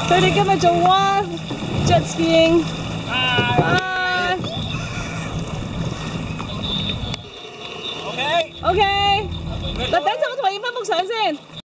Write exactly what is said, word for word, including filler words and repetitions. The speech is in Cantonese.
佢哋今日做 wall jet skiing。 拜。OK。OK。嗱，等陣我同你影翻幅相先。